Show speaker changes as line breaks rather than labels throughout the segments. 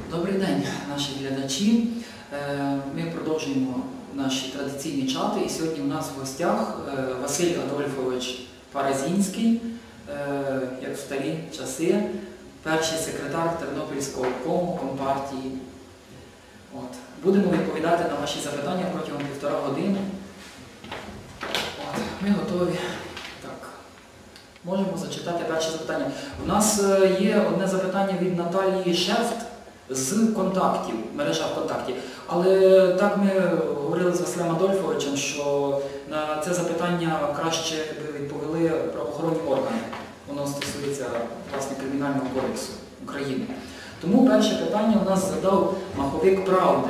Добрий день, наші глядачі. Ми продовжуємо наші традиційні чати, і сьогодні у нас в гостях Василь Адольфович Паразінський, як в старі часи, перший секретар Тернопільського обкому Компартії. Будемо відповідати на ваші запитання протягом 1,5 години. Ми готові. Так. Можемо зачитати перше запитання. У нас є одне запитання від Наталії Шефт з контактів, мережа ВКонтакті. Але так ми говорили з Василем Адольфовичем, що на це запитання краще би відповіли правоохоронні органи. Воно стосується, власне, Кримінального кодексу України. Тому перше питання у нас задав Маховик Правди.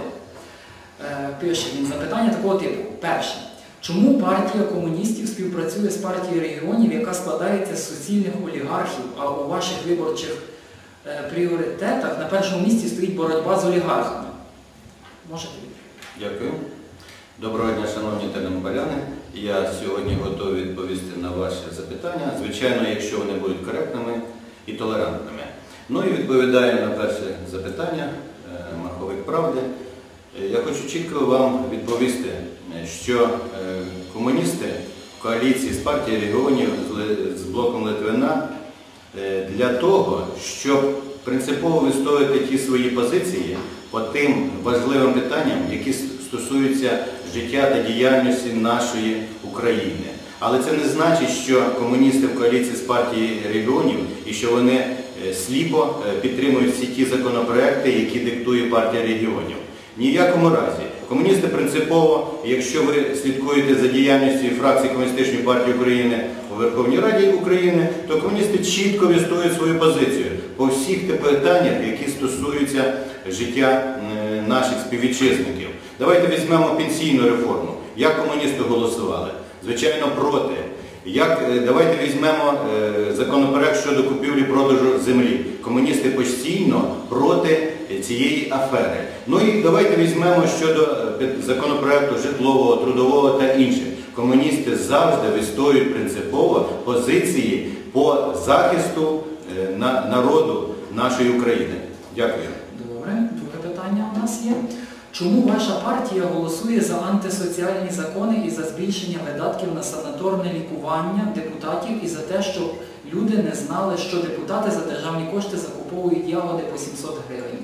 Пише він запитання такого типу. Перше. Чому партія комуністів співпрацює з партією регіонів, яка складається з суцільних олігархів, а у ваших виборчих пріоритетах на першому місці стоїть боротьба з олігархами? Можете відповісти?
Дякую. Доброго дня, шановні тернополяни. Я сьогодні готовий відповісти на ваші запитання, звичайно, якщо вони будуть коректними і толерантними. Ну і відповідаю на перше запитання, Маховик Правди. Я хочу чітко вам відповісти, що комуністи в коаліції з партією регіонів, з блоком Литвина, для того, щоб принципово відстоювати ті свої позиції по тим важливим питанням, які стосуються життя та діяльності нашої України. Але це не значить, що комуністи в коаліції з партією регіонів і що вони сліпо підтримують всі ті законопроекти, які диктує партія регіонів. Ні в якому разі. Комуністи принципово, якщо ви слідкуєте за діяльністю фракції Комуністичної партії України у Верховній Раді України, то комуністи чітко відстоюють свою позицію по всіх тих питаннях, які стосуються життя наших співвітчизників. Давайте візьмемо пенсійну реформу. Як комуністи голосували? Звичайно, проти. Давайте візьмемо законопроект щодо купівлі-продажу землі. Комуністи постійно проти цієї афери. Ну і давайте візьмемо щодо законопроекту житлового, трудового та інших. Комуністи завжди відстоюють принципово позиції по захисту народу нашої України. Дякую.
Добре. Друге питання у нас є. Чому ваша партія голосує за антисоціальні закони і за збільшення видатків на санаторне лікування депутатів і за те, щоб люди не знали, що депутати за державні кошти закуповують ягоди по 700 гривень?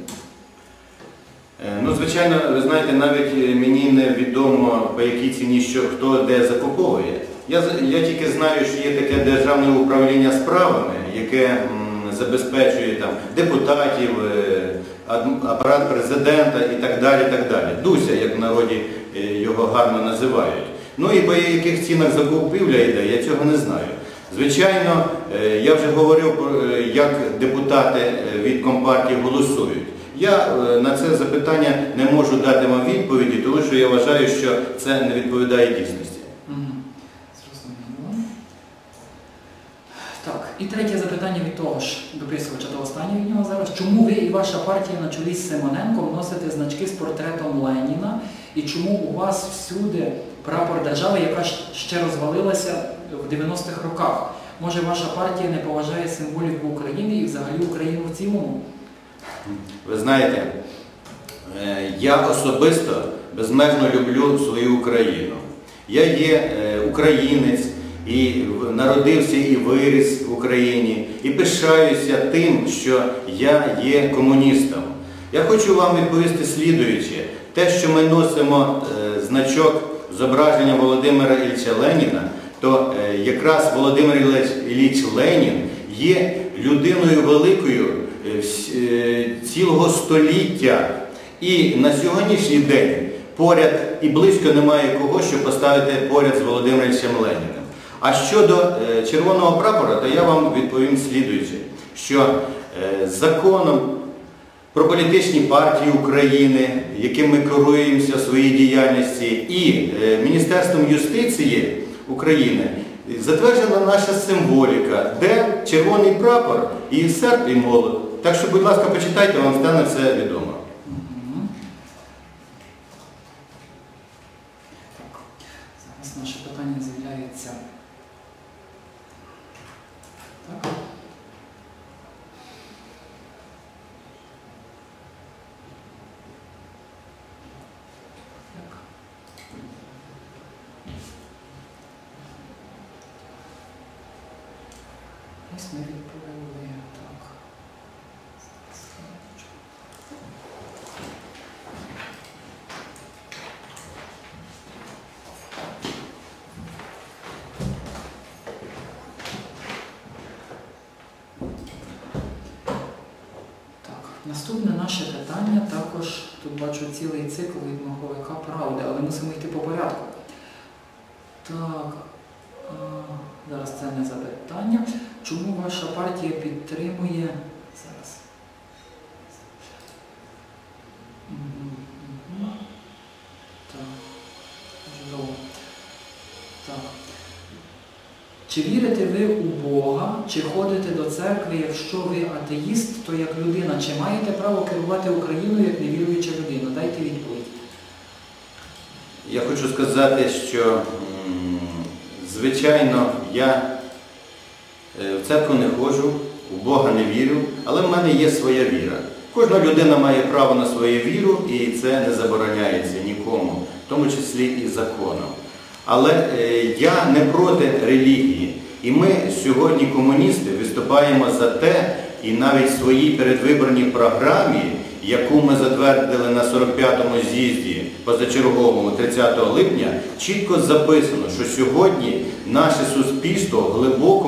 Ну, звичайно, ви знаєте, навіть мені не відомо, по якій ціні, що хто де закуповує. Я тільки знаю, що є таке державне управління справами, яке забезпечує там депутатів, апарат президента і так далі, так далі. Дуся, як в народі його гарно називають. Ну і по яких цінах закупівля йде, я цього не знаю. Звичайно, я вже говорив, як депутати від Компартії голосують. Я на це запитання не можу дати вам відповіді, тому що я вважаю, що це не відповідає дійсності.
Зрозуміло. Так, і третє запитання від того ж дописувача, до останнього від нього зараз. Чому ви і ваша партія на чолі з Симоненком носите значки з портретом Леніна? І чому у вас всюди прапор держави, яка ще розвалилася в 90-х роках? Може, ваша партія не поважає символіку України і взагалі Україну в цілому?
Ви знаєте, я особисто безмежно люблю свою Україну. Я є українець, і народився і виріс в Україні, і пишаюся тим, що я є комуністом. Я хочу вам відповісти слідуюче. Те, що ми носимо значок зображення Володимира Ілліча Леніна, то якраз Володимир Ілліч Ленін є людиною великою цілого століття. І на сьогоднішній день поряд і близько немає кого, щоб поставити поряд з Володимиром Іллічем Леніним. А щодо червоного прапора, то я вам відповім слідуюче, що законом про політичні партії України, яким ми керуємося в своїй діяльності, і Міністерством юстиції України затверджена наша символіка, де червоний прапор і серп і молот. Так що, будь ласка, почитайте, вам стане все відомо.
Зараз наше питання з'являється. Так. Ось ми відповіли. Так. Наступне наше питання, також тут бачу цілий цикл від маховика правди, але мусимо йти по порядку. Так, зараз це не запитання. Чому ваша партія підтримує... Зараз. Так, чудово. Так. Чи вірите ви у Бога, чи ходите до церкви, якщо ви атеїст, то як людина, чи маєте право керувати Україною як невіруюча людина? Дайте відповідь.
Я хочу сказати, що, звичайно, я в церкву не ходжу, у Бога не вірю, але в мене є своя віра. Кожна людина має право на свою віру, і це не забороняється нікому, в тому числі і законом. Але я не проти релігії. І ми сьогодні, комуністи, виступаємо за те, і навіть в своїй передвиборній програмі, яку ми затвердили на 45-му з'їзді позачерговому 30 липня, чітко записано, що сьогодні наше суспільство в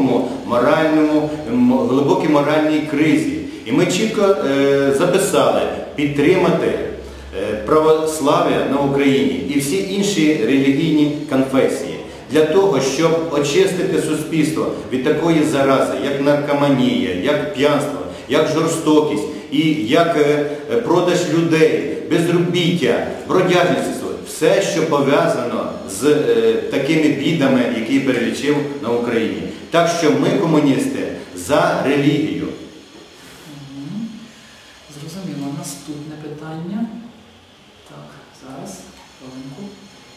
глибокій моральній кризі. І ми чітко записали підтримати православ'я на Україні і всі інші релігійні конфесії для того, щоб очистити суспільство від такої зарази, як наркоманія, як п'янство, як жорстокість і як продаж людей, безробіття, бродяжництво. Все, що пов'язано з такими бідами, які перелічив на Україні. Так що ми, комуністи, за релігію.
Зрозуміло. Наступне питання. Так, зараз, хвилинку.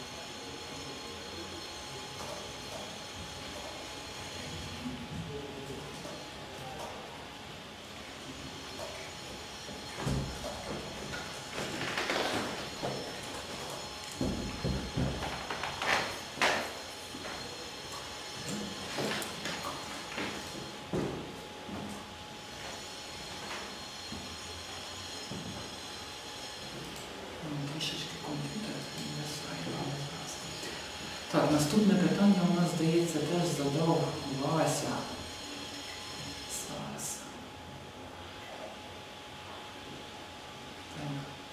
Так, наступне питання у нас, здається, теж задав Вася. Зараз. Так.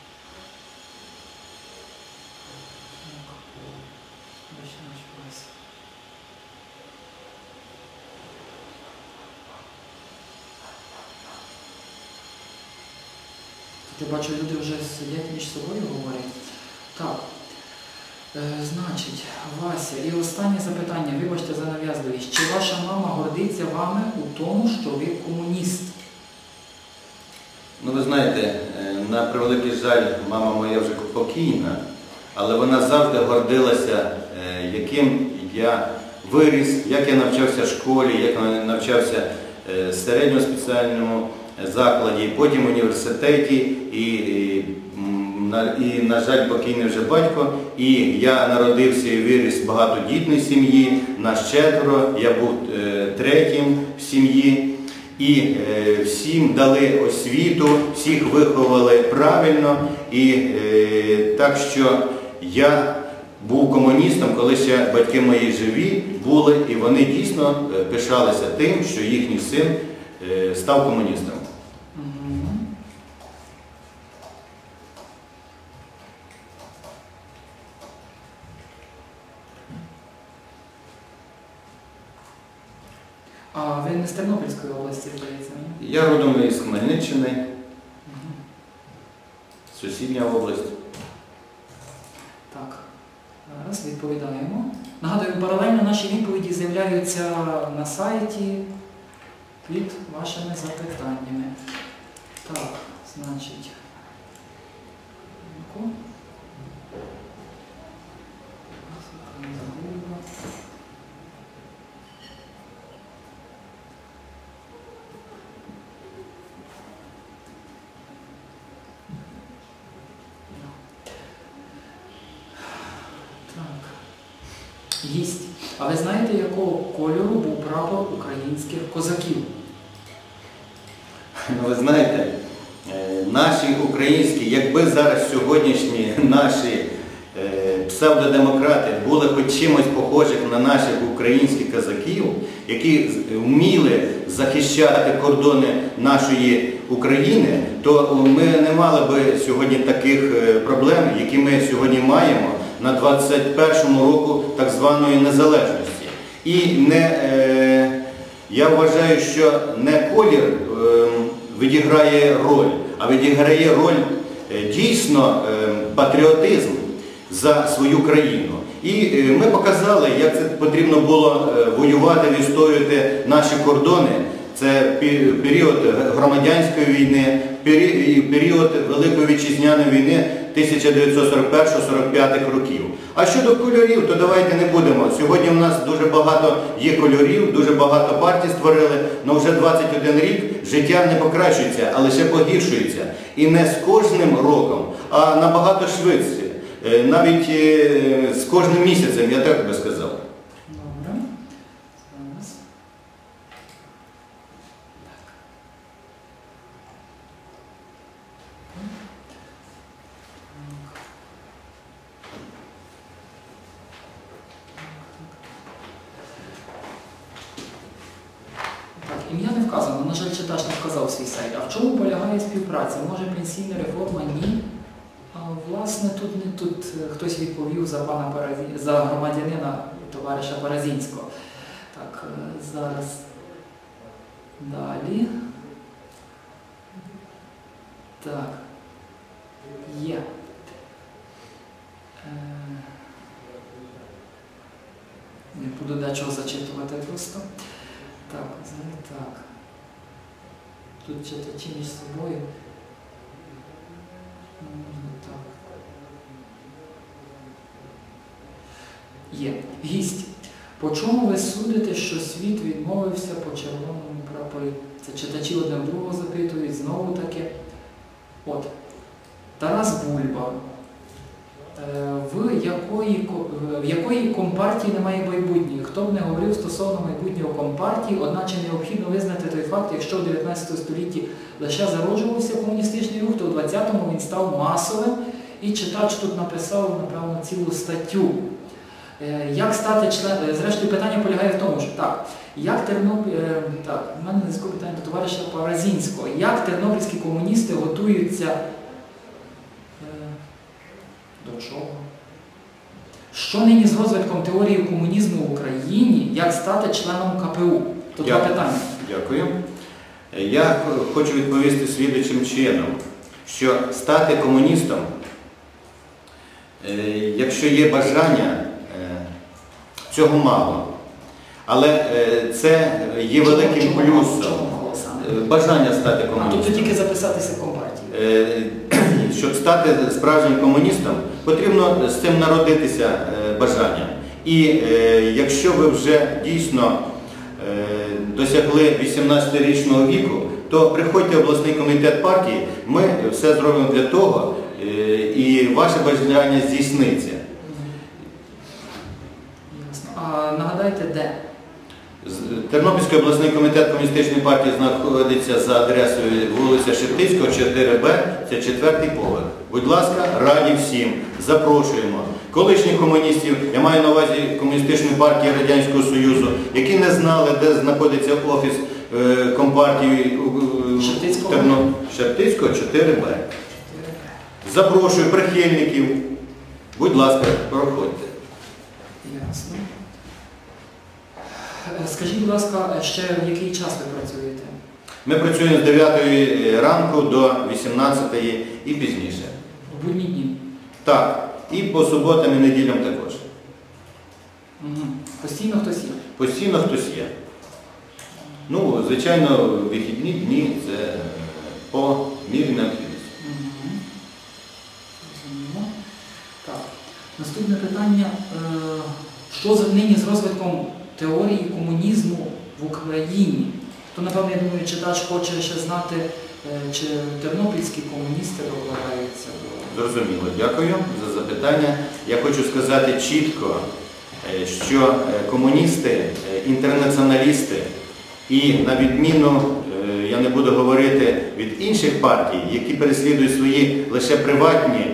Вибачте, Вася. Тут я бачу, люди вже сидять між собою, говорять. Так. Значить, Вася, і останнє запитання, вибачте за нав'язливість. Чи ваша мама гордиться вами у тому, що ви комуніст?
Ну, ви знаєте, на превеликий жаль, мама моя вже покійна, але вона завжди гордилася, яким я виріс, як я навчався в школі, як я навчався в середньому спеціальному закладі, потім в університеті і, на жаль, покійний вже батько. І я народився і виріс в багатодітній сім'ї, нас 4, я був третім в сім'ї. І всім дали освіту, всіх виховали правильно. І так що я був комуністом, коли ще батьки мої живі були, і вони дійсно пишалися тим, що їхній син став комуністом.
А ви не з Тернопільської області, здається?
Я родом із Хмельниччини, сусідня область.
Так, зараз відповідаємо. Нагадую, паралельно наші відповіді з'являються на сайті під вашими запитаннями. Так, значить... Гість. А ви знаєте, якого кольору був прапор українських козаків?
Ну, ви знаєте, наші українські, якби зараз сьогоднішні наші псевдодемократи були хоч чимось похожих на наших українських козаків, які вміли захищати кордони нашої України, то ми не мали би сьогодні таких проблем, які ми сьогодні маємо на 21-му року так званої незалежності. І я вважаю, що не колір відіграє роль, а відіграє роль дійсно патріотизм за свою країну. І ми показали, як це потрібно було воювати, відстоювати наші кордони. Це період громадянської війни, період Великої Вітчизняної війни 1941-45 років. А щодо кольорів, то давайте не будемо. Сьогодні в нас дуже багато є кольорів, дуже багато партій створили, але вже 21 рік життя не покращується, а лише погіршується. І не з кожним роком, а набагато швидше. Навіть з кожним місяцем, я так би сказав.
Добре. Зараз. Так, ім'я не вказано, на жаль, читач не вказав свій сайт. А в чому полягає співпраця? Може пенсійна реформа? Ні. Власне, тут хтось відповів за за громадянина товариша Паразінського. Так, зараз далі. Так, є. Не буду дечого зачитувати просто. Так, зараз так. Тут читачі між собою. Так. Є. Гість. По чому ви судите, що світ відмовився по червоному прапорі? Це читачі одне другого запитують, знову таки. От. Тарас Бульба. В якої компартії немає майбутнього? Хто б не говорив стосовно майбутнього компартії, одначе необхідно визнати той факт, якщо в 19 столітті лише зароджувався комуністичний рух, то в 20-му він став масовим, і читач тут написав, напевно, цілу статтю. Як стати членом? Зрештою, питання полягає в тому, що так, у мене низько питання до товариша Паразінського. Як тернопільські комуністи готуються до чого? Що нині з розвитком теорії комунізму в Україні, як стати членом КПУ? Тут два питання.
Дякую. Я хочу відповісти слідуючим чином, що стати комуністом, якщо є бажання, цього мало. Але це є великим плюсом. Бажання стати комуністом.
Тобто тільки записатися в компартію.
Щоб стати справжнім комуністом, потрібно з цим народитися бажанням. І якщо ви вже дійсно досягли 18-річного віку, то приходьте в обласний комітет партії, ми все зробимо для того, і ваше бажання здійсниться.
Ясно. А нагадайте, де?
Тернопільський обласний комітет комуністичної партії знаходиться за адресою вулиця Шептицького, 4Б, це 4-й поверх. Будь ласка, раді всім, запрошуємо. Колишніх комуністів, я маю на увазі Комуністичної партії Радянського Союзу, які не знали, де знаходиться офіс Компартії Шептицького, 4Б. Запрошую прихильників. Будь ласка, проходьте.
Ясно. Скажіть, будь ласка, ще в який час ви працюєте?
Ми працюємо з 9 ранку до 18 і пізніше.
В будні дні?
Так. І по суботам і неділям також.
Угу. Постійно хтось є?
Постійно хтось є. Ну, звичайно, вихідні дні це по мірі необхідності.
Угу. Так. Наступне питання. Що нині з розвитком теорії комунізму в Україні? То, напевно, я думаю, читач хоче ще знати, чи тернопільські комуністи докладаються до...
Зрозуміло. Дякую за запитання. Я хочу сказати чітко, що комуністи, інтернаціоналісти і, на відміну, я не буду говорити від інших партій, які переслідують свої лише приватні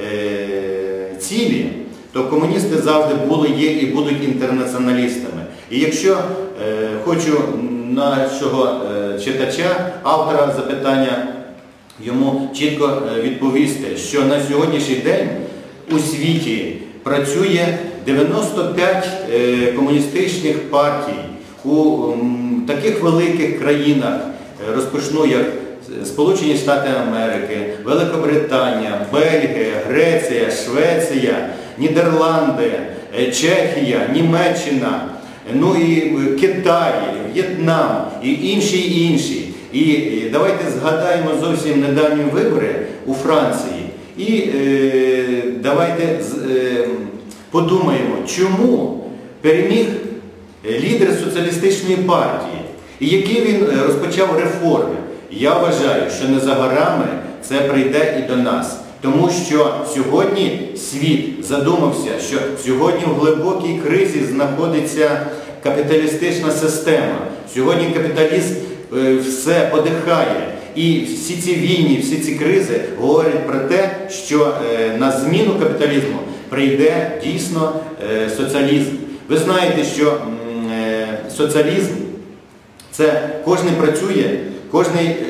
цілі, то комуністи завжди були, є і будуть інтернаціоналістами. І якщо хочу нашого читача, автора запитання, йому чітко відповісти, що на сьогоднішній день у світі працює 95 комуністичних партій у таких великих країнах, розпочну як Сполучені Штати Америки, Великобританія, Бельгія, Греція, Швеція, Нідерланди, Чехія, Німеччина, ну і Китай, В'єтнам і інші. І давайте згадаємо зовсім недавні вибори у Франції і давайте подумаємо, чому переміг лідер соціалістичної партії і які він розпочав реформи. Я вважаю, що не за горами це прийде і до нас. Тому що сьогодні світ задумався, що сьогодні в глибокій кризі знаходиться капіталістична система. Сьогодні капіталізм все подихає. І всі ці війни, всі ці кризи говорять про те, що на зміну капіталізму прийде дійсно соціалізм. Ви знаєте, що соціалізм – це кожен працює, кожен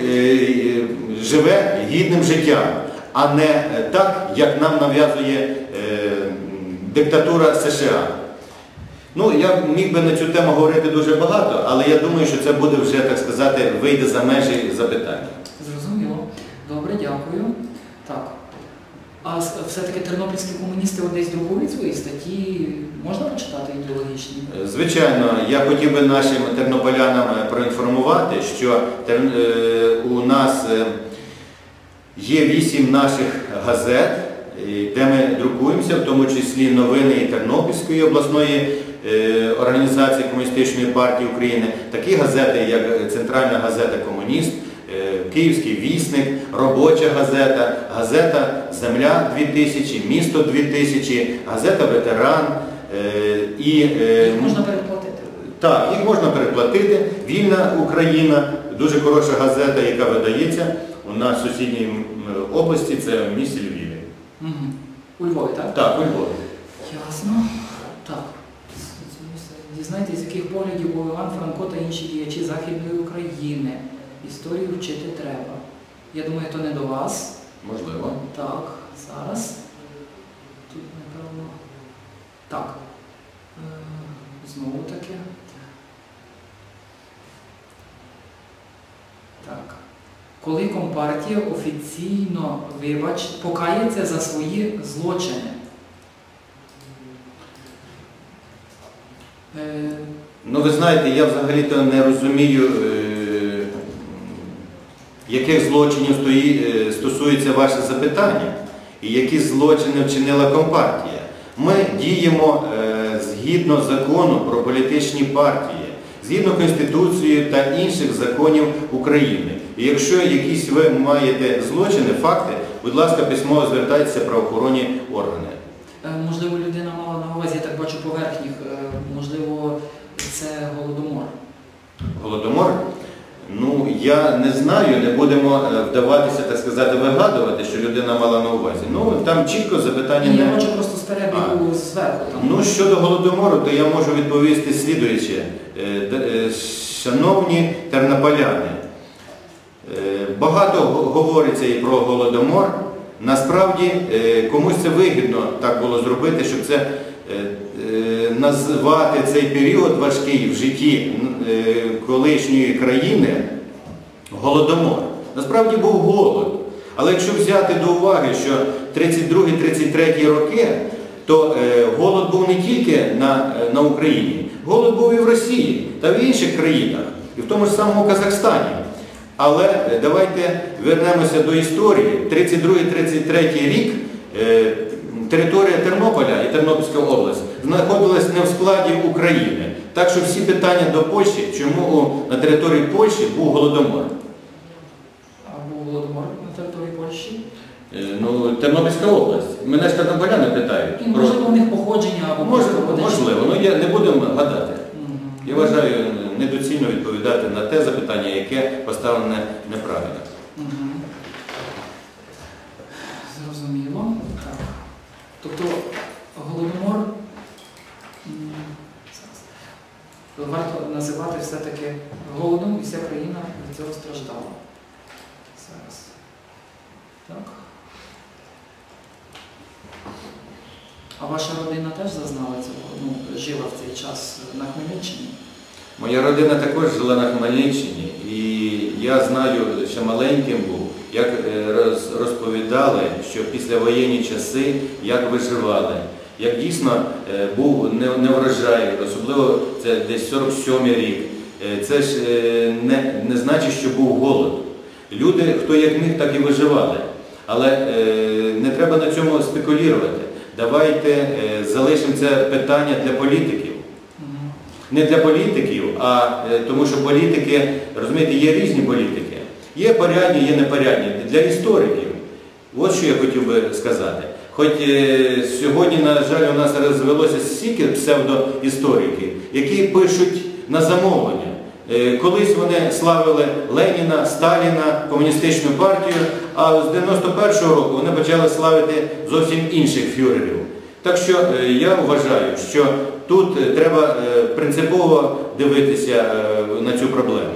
живе гідним життям, а не так, як нам нав'язує диктатура США. Ну, я міг би на цю тему говорити дуже багато, але я думаю, що це буде вже, так сказати, вийде за межі запитання.
Зрозуміло. Добре, дякую. Так. А все-таки тернопільські комуністи десь друкують свої статті? Можна почитати ідеологічні?
Звичайно, я хотів би нашим тернополянам проінформувати, що у нас є 8 наших газет, де ми друкуємося, в тому числі новини і Тернопільської обласної організації Комуністичної партії України, такі газети, як Центральна газета «Комуніст», Київський вісник, Робоча газета, газета «Земля 2000», Місто 2000, газета «Ветеран».
Їх можна переплатити?
Так, їх можна переплатити. «Вільна Україна», дуже хороша газета, яка видається у нас в сусідній області, це в місті Львові.
Угу. У Львові, так?
Так, у Львові.
Ясно. Так. Дізнайтесь, з яких поглядів був Іван Франко та інші діячі Західної України. Історію вчити треба. Я думаю, то не до вас.
Можливо.
Так, зараз. Тут, напевно. Так. Знову таки. Так. Коли Компартія офіційно покається за свої злочини?
Ну, ви знаєте, я взагалі-то не розумію, яких злочинів стосується ваше запитання і які злочини вчинила Компартія. Ми діємо згідно закону про політичні партії, згідно Конституції та інших законів України. І якщо якісь ви маєте злочини, факти, будь ласка, письмово звертайтеся в правоохоронні органи.
Можливо, людина мала на увазі, я так бачу, поверхніх, можливо, це Голодомор.
Голодомор? Ну, я не знаю, не будемо вдаватися, так сказати, вигадувати, що людина мала на увазі. Ну, там чітко запитання
Ні,
не...
я бачу просто з перебігу зверху.
Ну, щодо Голодомору, то я можу відповісти слідуюче. Шановні тернополяни, багато говориться і про Голодомор. Насправді, комусь це вигідно так було зробити, щоб це назвати цей період важкий в житті колишньої країни Голодомор. Насправді був голод. Але якщо взяти до уваги, що 32-33 роки, то голод був не тільки на Україні, голод був і в Росії та в інших країнах, і в тому ж самому Казахстані. Але давайте вернемося до історії. 32-33 рік територія Тернополя і Тернопільська область знаходилась не в складі України. Так що всі питання до Польщі, чому на території Польщі був Голодомор.
А був Голодомор на території Польщі?
Ну, Тернопільська область. Мене ж тернополяни питають.
Можливо, у них походження або
можливо, ну я не будемо гадати. Я вважаю недоцільно відповідати. відповідати на те запитання, яке поставлене неправильно.
Мгм. Зрозуміло. Так. Тобто Голодомор варто називати все-таки голодом, і вся країна від цього страждала. Зараз. Так. А ваша родина теж зазнала цього? Жила в цей час на Хмельниччині?
Моя родина також жила на Хмельниччині, і я знаю, ще маленьким був, як розповідали, що післявоєнні часи, як виживали, як дійсно був неврожай, особливо це десь 47-й рік. Це ж не значить, що був голод. Люди, хто як міг, так і виживали. Але не треба на цьому спекулювати. Давайте залишимо це питання для політиків. Не для політиків, а тому що політики, розумієте, є різні політики. Є порядні, є непорядні. Для істориків. От що я хотів би сказати. Хоч сьогодні, на жаль, у нас розвелося стільки псевдоісториків, які пишуть на замовлення. Колись вони славили Леніна, Сталіна, комуністичну партію, а з 91-го року вони почали славити зовсім інших фюрерів. Так що я вважаю, що тут треба принципово дивитися на цю проблему.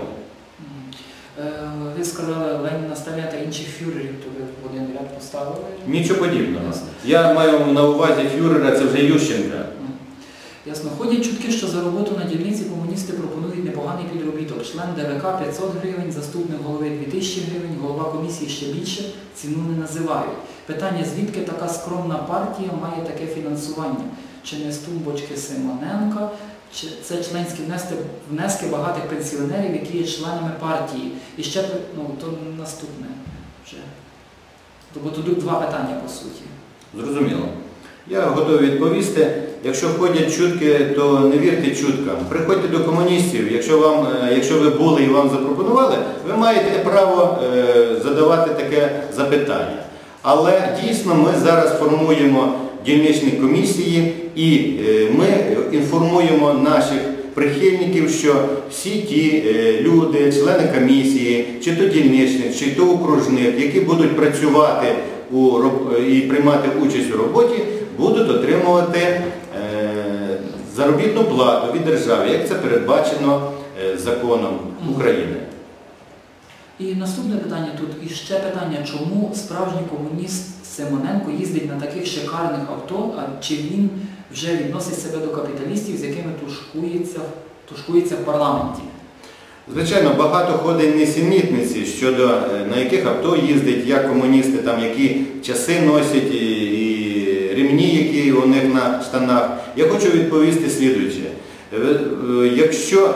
Ви сказали Леніна, Сталіна та інших фюрерів, то ви в один ряд поставили?
Нічого подібного. Я маю на увазі фюрера, це вже Ющенка.
Ясно. Ходять чутки, що за роботу на дільниці комуністи пропонують непоганий підробіток. Член ДВК 500 гривень, заступник голови 2000 гривень, голова комісії ще більше, ціну не називають. Питання, звідки така скромна партія має таке фінансування? Чи не з тумбочки Симоненка, чи це членські внески багатих пенсіонерів, які є членами партії? І ще, то наступне вже. Тобто тут два питання, по суті.
Зрозуміло. Я готовий відповісти. Якщо ходять чутки, то не вірте чуткам. Приходьте до комуністів. Якщо ви були і вам запропонували, ви маєте право задавати таке запитання. Але дійсно ми зараз формуємо дільничні комісії і ми інформуємо наших прихильників, що всі ті люди, члени комісії, чи то дільничних, чи то окружних, які будуть працювати і приймати участь у роботі, будуть отримувати заробітну плату від держави, як це передбачено законом України.
І наступне питання тут, і ще питання, чому справжній комуніст Симоненко їздить на таких шикарних авто, а чи він вже відносить себе до капіталістів, з якими тушкується в парламенті?
Звичайно, багато ходить несенітниці щодо на яких авто їздить, як комуністи, там які часи носять і ремні, які у них на штанах. Я хочу відповісти слідуюче. Якщо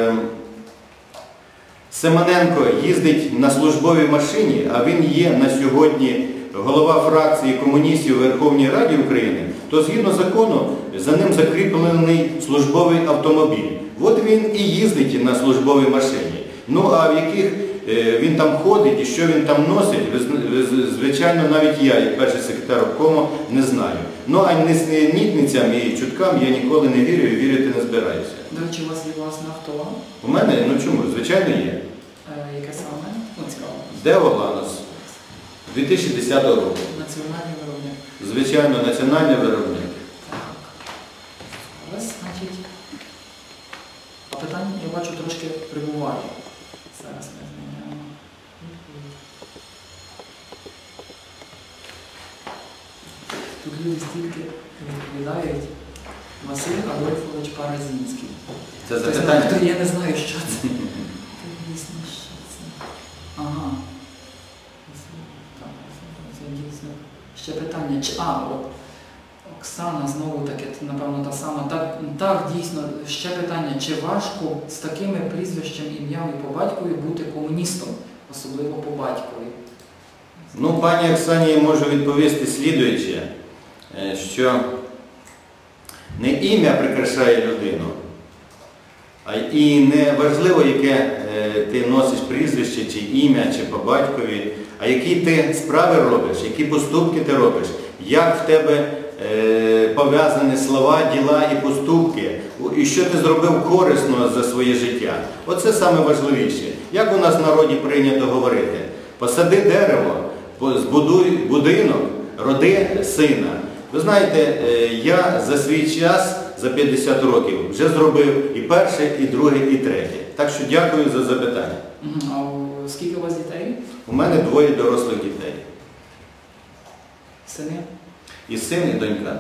Симоненко їздить на службовій машині, а він є на сьогодні голова фракції комуністів у Верховній Раді України, то згідно закону за ним закріплений службовий автомобіль. От він і їздить на службовій машині. Ну а в яких він там ходить і що він там носить, звичайно, навіть я, як перший секретар обкому, не знаю. Ну а несенітницям і чуткам я ніколи не вірю і вірити не збираюся.
До речі, у вас є власне авто?
У мене? Ну чому? Звичайно є.
Яке саме? Цікаво.
Део Ланос 2010 року.
Національний виробник.
Звичайно, національний виробник.
Так. Ось, значить. А питання, я бачу, трошки прибуває. Зараз ми зміняємо. Тут люди стільки відповідають. Василь Адольфович Паразінський.
Це запитання?
Я не знаю, що це. Дійсно, що це. Ага. Так, це дійсно. Ще питання. От. Оксана, знову таки, напевно, та сама. Так, дійсно, ще питання. Чи важко з такими прізвищем, ім'ям і по батькові бути комуністом? Особливо по батькові.
Ну, пані Оксані, я можу відповісти слідуюче, що не ім'я прикрашає людину, і не важливо, яке ти носиш прізвище, чи ім'я, чи по батькові, а які ти справи робиш, які поступки ти робиш, як в тебе пов'язані слова, діла і поступки. і що ти зробив корисно за своє життя. Оце саме важливіше. Як у нас в народі прийнято говорити? Посади дерево, збудуй будинок, роди сина. Ви знаєте, я за свій час, за 50 років, вже зробив і перше, і друге, і третє. Так що дякую за запитання.
А скільки у вас дітей?
У мене 2 дорослих дітей.
Сини?
І син, і донька.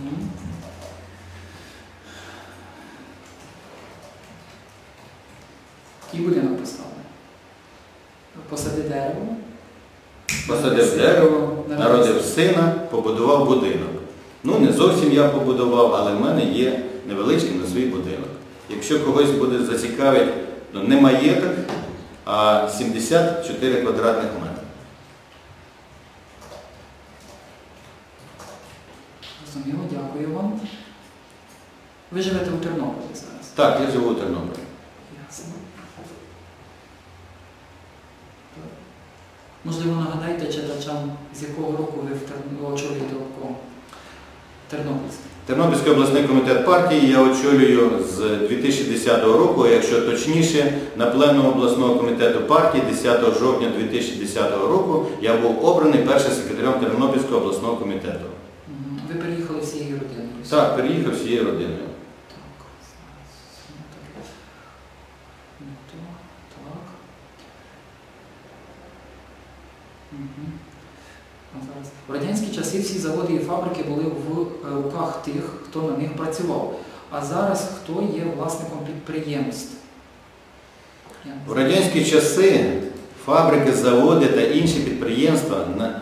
І будинок поставили. Посади дерево.
Посадив дерево, народив сина, побудував будинок. Ну, не зовсім я побудував, але в мене є невеличкий на свій будинок. Якщо когось буде зацікавить, ну, не маєток, а 74 квадратних метри.
Розуміло, дякую вам. Ви живете у Тернополі зараз?
Так, я живу у Тернополі.
Ясно. Можливо, нагадайте читачам, з якого року ви очолюєте обком Тернопільський?
Тернопільський обласний комітет партії я очолюю з 2010 року, а якщо точніше, на пленумі обласного комітету партії 10 жовтня 2010 року я був обраний першим секретарем Тернопільського обласного комітету.
Ви переїхали всією родиною?
Так, переїхав всією родиною.
В радянські часи всі заводи і фабрики були в руках тих, хто на них працював. А зараз хто є власником підприємств?
В радянські часи фабрики, заводи та інші підприємства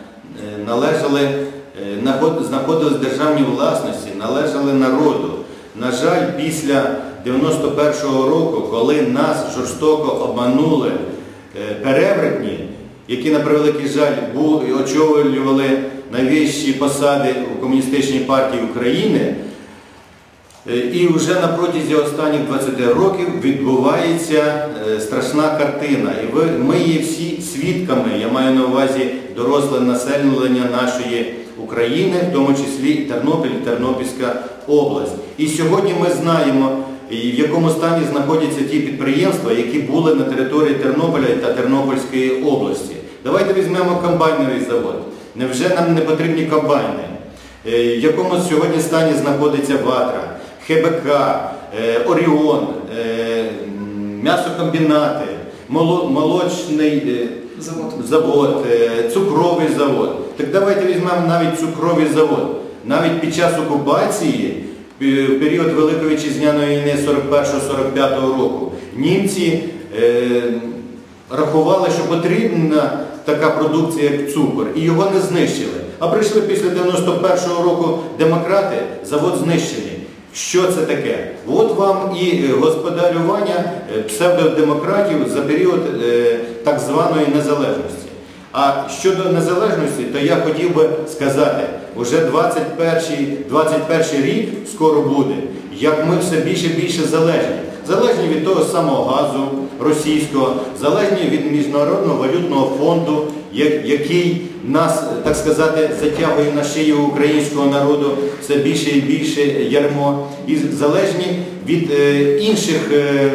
знаходились в державній власності, належали народу. На жаль, після 91-го року, коли нас жорстоко обманули перевертні, які, на превеликий жаль, очолювали найвищі посади у Комуністичній партії України, і вже на протязі останніх 20 років відбувається страшна картина. І ми є всі свідками, я маю на увазі доросле населення нашої України, в тому числі і Тернопіль, і Тернопільська область. І сьогодні ми знаємо, в якому стані знаходяться ті підприємства, які були на території Тернополя та Тернопільської області. Давайте візьмемо комбайновий завод. Невже нам не потрібні комбайни? В якому сьогодні стані знаходиться Ватра, ХБК, Оріон, м'ясокомбінати, молочний завод, цукровий завод. Так давайте візьмемо навіть цукровий завод. Навіть під час окупації, в період Великої Вітчизняної війни 41-45 року, німці рахували, що потрібна така продукція, як цукор, і його не знищили. А прийшли після 91-го року демократи, завод знищений. Що це таке? От вам і господарювання псевдодемократів за період так званої незалежності. А щодо незалежності, то я хотів би сказати, вже 21 рік скоро буде, як ми все більше і більше залежні. Залежні від того самого газу російського, залежні від Міжнародного валютного фонду, який нас, так сказати, затягує на шию українського народу все більше і більше ярмо, і залежні від інших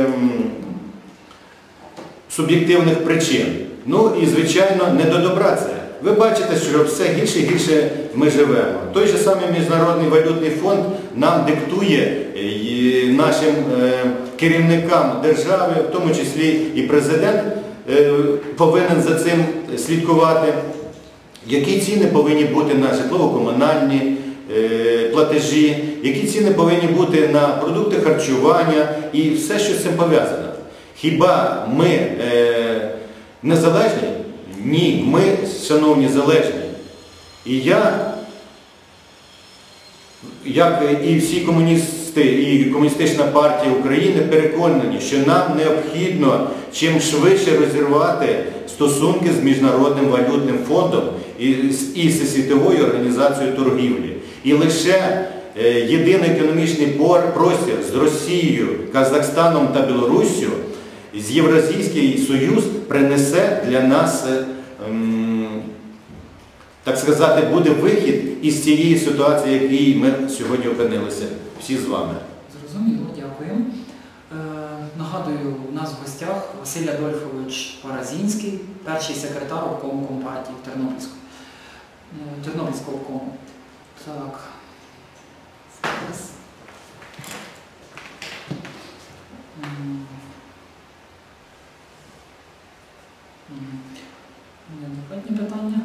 суб'єктивних причин. Ну і, звичайно, не до добра це. Ви бачите, що все гірше і гірше ми живемо. Той же самий Міжнародний валютний фонд нам диктує, нашим керівникам держави, в тому числі і президент, повинен за цим слідкувати, які ціни повинні бути на житлово-комунальні платежі, які ціни повинні бути на продукти харчування і все, що з цим пов'язано. Хіба ми незалежні? Ні, ми, шановні, залежні. І я, як і всі комуністи, і Комуністична партія України переконані, що нам необхідно чим швидше розірвати стосунки з Міжнародним валютним фондом і з Світовою організацією торгівлі. І лише єдиний економічний простір з Росією, Казахстаном та Білоруссю, з Євразійський Союз принесе для нас, так сказати, буде вихід із цієї ситуації, в якій ми сьогодні опинилися всі з вами.
Зрозуміло, дякую. Дякую. Нагадую, у нас в гостях Василь Адольфович Паразінський, перший секретар обкому Компартії Тернопільського обкому. Так. Зараз. Неадекватні питання.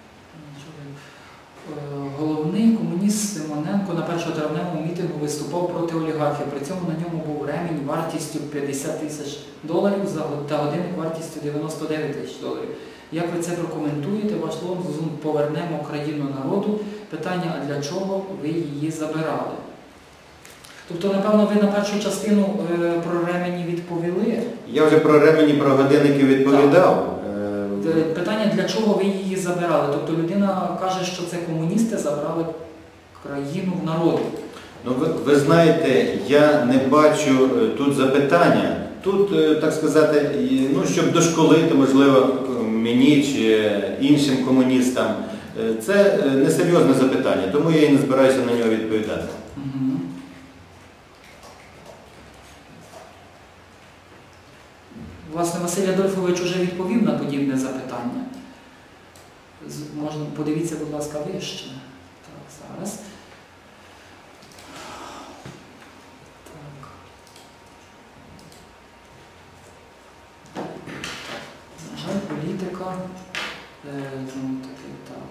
Головний комуніст Симоненко на першотравневому мітингу виступав проти олігархів. При цьому на ньому був ремінь вартістю $50 тисяч та годинник вартістю $99 тисяч. Як ви це прокоментуєте? Ваш лозунг «Повернемо країну народу». Питання, а для чого ви її забирали? Тобто, напевно, ви на першу частину про ремені відповіли?
Я вже про ремені, про годинники відповідав.
Питання, для чого ви її забирали? Тобто людина каже, що це комуністи забрали країну в народу.
Ну, ви знаєте, я не бачу тут запитання. Тут, так сказати, ну, щоб дошколити, можливо, мені чи іншим комуністам, це несерйозне запитання, тому я і не збираюся на нього відповідати.
Власне, Василь Адольфович вже відповів на подібне запитання. Можна, подивіться, будь ласка, вище. Так, зараз. Так. На жаль, політика. Знову таки, так.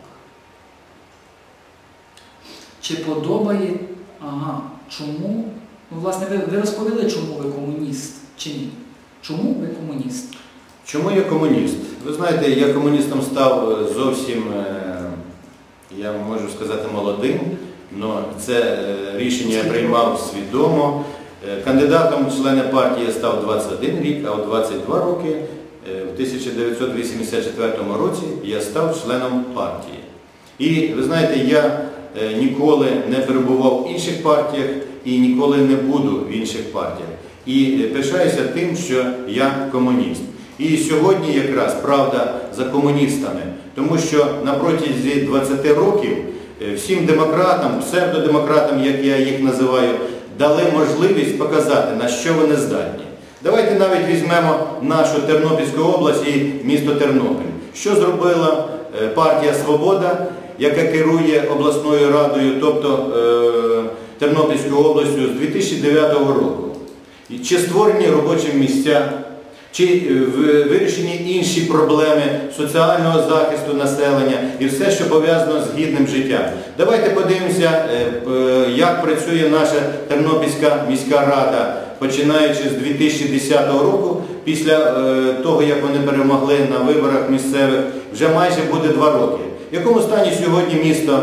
Чи подобає... Ага, чому? Ну, власне, ви розповіли, чому ви комуніст, чи ні? Чому ви комуніст?
Чому я комуніст? Ви знаєте, я комуністом став зовсім, я можу сказати, молодим, але це рішення я приймав свідомо. Кандидатом в члени партії я став 21 рік, а у 22 роки, в 1984 році, я став членом партії. І, ви знаєте, я ніколи не перебував в інших партіях і ніколи не буду в інших партіях. І пишаюся тим, що я комуніст. І сьогодні якраз правда за комуністами, тому що на протязі 20 років всім демократам, псевдодемократам, як я їх називаю, дали можливість показати, на що вони здатні. Давайте навіть візьмемо нашу Тернопільську область і місто Тернопіль. Що зробила партія «Свобода», яка керує обласною радою, тобто Тернопільською областю з 2009 року? Чи створені робочі місця, чи вирішені інші проблеми соціального захисту населення і все, що пов'язано з гідним життям. Давайте подивимося, як працює наша Тернопільська міська рада, починаючи з 2010 року, після того, як вони перемогли на виборах місцевих, вже майже буде 2 роки. В якому стані сьогодні місто,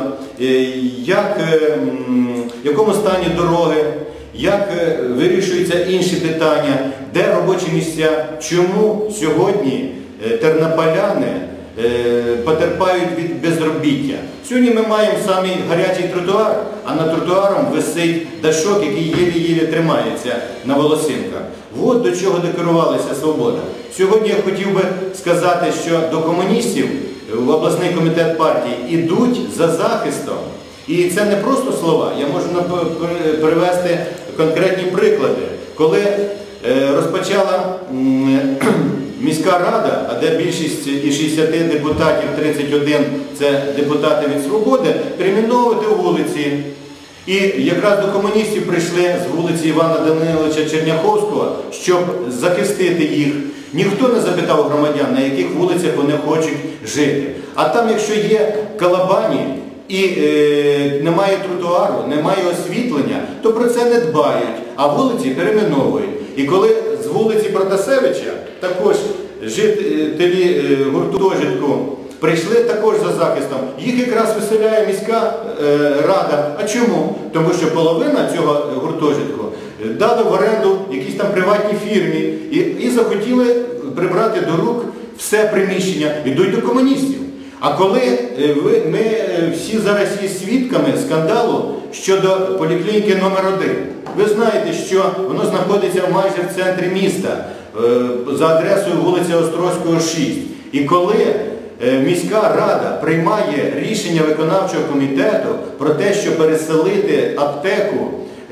в якому стані дороги, як вирішуються інші питання, де робочі місця, чому сьогодні тернополяни потерпають від безробіття. Сьогодні ми маємо самий гарячий тротуар, а над тротуаром висить дашок, який єлі-єлі тримається на волосинках. От до чого докерувалася «Свобода». Сьогодні я хотів би сказати, що до комуністів в обласний комітет партії ідуть за захистом. І це не просто слова, я можу привести конкретні приклади. Коли розпочала міська рада, а де більшість із 60 депутатів, 31 – це депутати від «Свободи», перейменовувати вулиці. І якраз до комуністів прийшли з вулиці Івана Даниловича Черняховського, щоб захистити їх. Ніхто не запитав громадян, на яких вулицях вони хочуть жити. А там, якщо є калабані, і немає тротуару, немає освітлення, то про це не дбають, а вулиці перейменовують. І коли з вулиці Протасевича також жителі гуртожитку прийшли також за захистом, їх якраз виселяє міська рада. А чому? Тому що половина цього гуртожитку дали в оренду якійсь там приватній фірмі і захотіли прибрати до рук все приміщення, йдуть до комуністів. А коли ми всі зараз є свідками скандалу щодо поліклініки номер 1, ви знаєте, що воно знаходиться майже в центрі міста, за адресою вулиця Острозького, 6. І коли міська рада приймає рішення виконавчого комітету про те, що переселити аптеку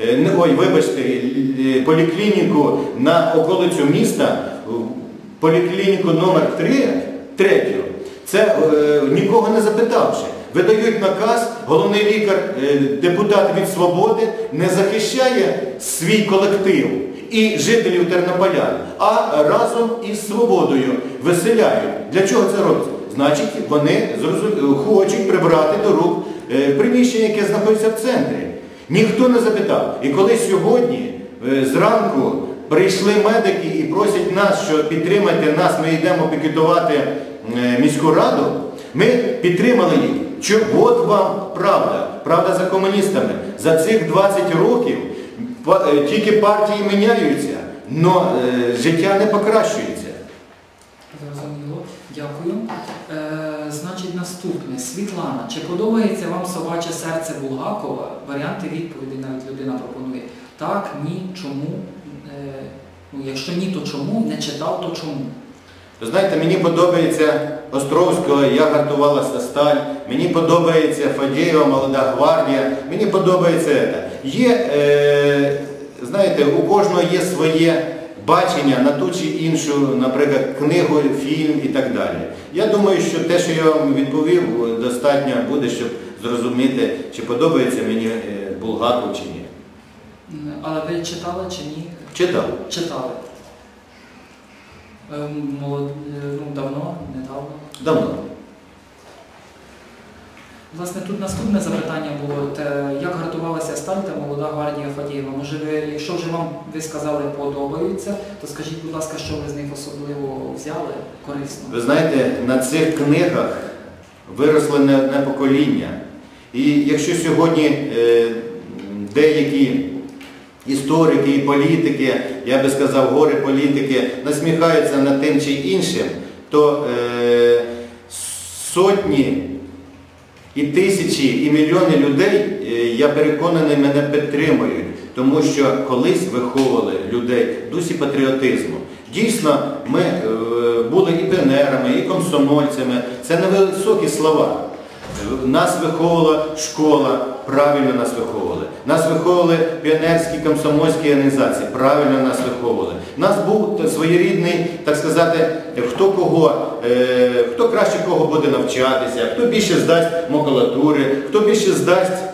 поліклініку на околицю міста, поліклініку номер 3, це нікого не запитавши. Видають наказ, головний лікар, депутат від «Свободи» не захищає свій колектив і жителів Тернополя, а разом із «Свободою» виселяють. Для чого це робиться? Значить, вони хочуть прибрати до рук приміщення, яке знаходиться в центрі. Ніхто не запитав. І коли сьогодні зранку прийшли медики і просять нас, що підтримайте нас, ми йдемо пікетувати міську раду, ми підтримали їх. От вам правда. Правда за комуністами. За цих 20 років тільки партії міняються, але життя не покращується.
Зрозуміло. Дякую. Значить, наступне. Світлана, чи подобається вам «Собаче серце» Булгакова? Варіанти відповіді навіть людина пропонує. Так, ні, чому? Якщо ні, то чому? Не читав, то чому?
Ви знаєте, мені подобається Островського «Я гартувалася сталь», мені подобається Фадєєва «Молода гвардія», мені подобається це. Є, знаєте, у кожного є своє бачення на ту чи іншу, наприклад, книгу, фільм і так далі. Я думаю, що те, що я вам відповів, достатньо буде, щоб зрозуміти, чи подобається мені Булгаков чи ні.
Але ви читали чи ні?
Читав.
Читали. Давно? Недавно?
Давно.
Власне, тут наступне запитання було, як гартувалася сталь та «Молода гвардія» Фадєєва. Може, якщо вже вам, ви сказали, подобаються, то скажіть, будь ласка, що ви з них особливо взяли корисно?
Ви знаєте, на цих книгах виросло не одне покоління. І якщо сьогодні деякі історики і політики, я би сказав, горе-політики, насміхаються над тим чи іншим, то сотні і тисячі, і мільйони людей, я переконаний, мене підтримують, тому що колись виховували людей в дусі патріотизму. Дійсно, ми були і піонерами, і комсомольцями. Це не високі слова. Нас виховувала школа, правильно нас виховували. Нас виховували піонерські, комсомольські організації, правильно нас виховували. Нас був своєрідний, так сказати, хто краще кого буде навчатися, хто більше здасть макулатури, хто більше здасть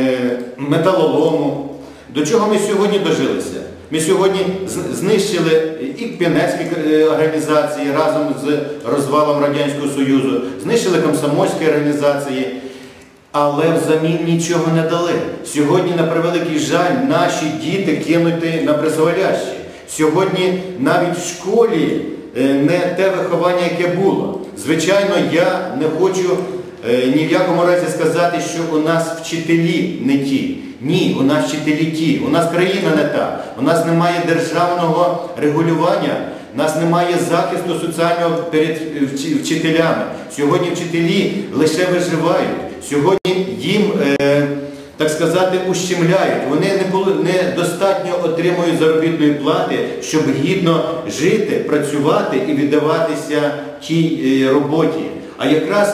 металолому. До чого ми сьогодні дожилися? Ми сьогодні знищили і піонерські організації разом з розвалом Радянського Союзу, знищили комсомольські організації, але взамін нічого не дали. Сьогодні, на превеликий жаль, наші діти кинуті на призволяще. Сьогодні навіть в школі не те виховання, яке було. Звичайно, я не хочу ні в якому разі сказати, що у нас вчителі не ті. Ні, у нас вчителі ті. У нас країна не та. У нас немає державного регулювання, у нас немає захисту соціального перед вчителями. Сьогодні вчителі лише виживають. Сьогодні їм, так сказати, ущемляють. Вони недостатньо отримують заробітної плати, щоб гідно жити, працювати і віддаватися тій роботі. А якраз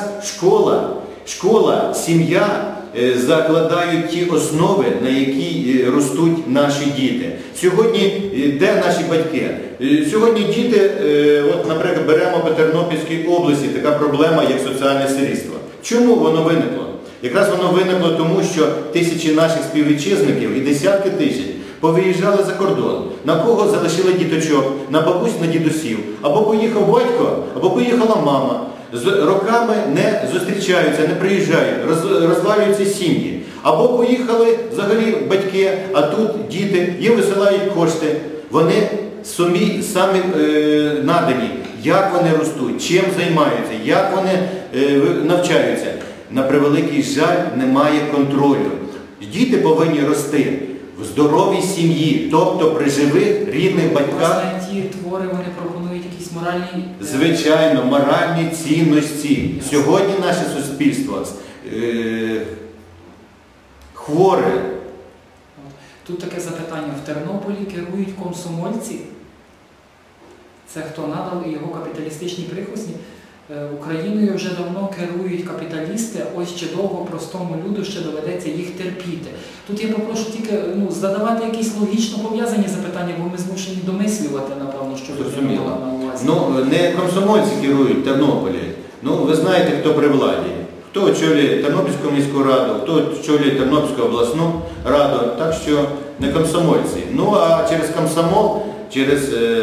школа, сім'я закладають ті основи, на які ростуть наші діти. Сьогодні де наші батьки? Сьогодні діти, от, наприклад, беремо по Тернопільській області, така проблема, як соціальне сирітство. Чому воно виникло? Якраз воно виникло тому, що тисячі наших співвітчизників і десятки тисяч повиїжджали за кордон. На кого залишили діточок? На бабусь, на дідусів. Або поїхав батько, або поїхала мама. З роками не зустрічаються, не приїжджають, розвалюються сім'ї. Або поїхали взагалі батьки, а тут діти, їм висилають кошти. Вони самі надані, як вони ростуть, чим займаються, як вони навчаються. На превеликий жаль, немає контролю. Діти повинні рости в здоровій сім'ї, тобто при живих, рідних батьках.
Власне, ті твори, вони пропонують якісь моральні...
Звичайно, моральні цінності. Сьогодні наше суспільство хворе.
Тут таке запитання. В Тернополі керують комсомольці? Це хто надав його капіталістичні прихвостні? Україною вже давно керують капіталісти, ось чи довго простому люду ще доведеться їх терпіти. Тут я попрошу тільки задавати якісь логічно пов'язані запитання, бо ми змушені домислювати, напевно, що ви мала на увазі.
Ну, не комсомольці керують Тернополі. Ну, ви знаєте, хто при владі. Хто очолює Тернопільську міську раду, хто очолює Тернопільську обласну раду, так що не комсомольці. Ну, а через комсомол, через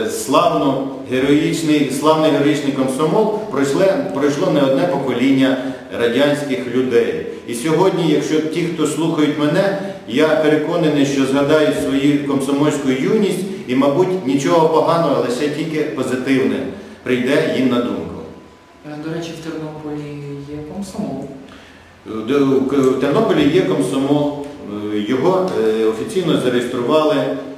славний героїчний комсомол пройшло не одне покоління радянських людей. І сьогодні, якщо ті, хто слухають мене, я переконаний, що згадають свою комсомольську юність і, мабуть, нічого поганого, а лише тільки позитивне прийде їм на думку.
До речі, в Тернополі є комсомол.
В Тернополі є комсомол, його офіційно зареєстрували